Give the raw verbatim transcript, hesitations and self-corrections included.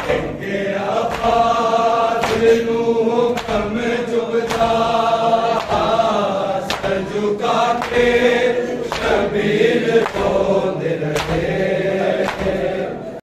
इनके आवाज़ नूं कम चुभदा सर झुका के शबीर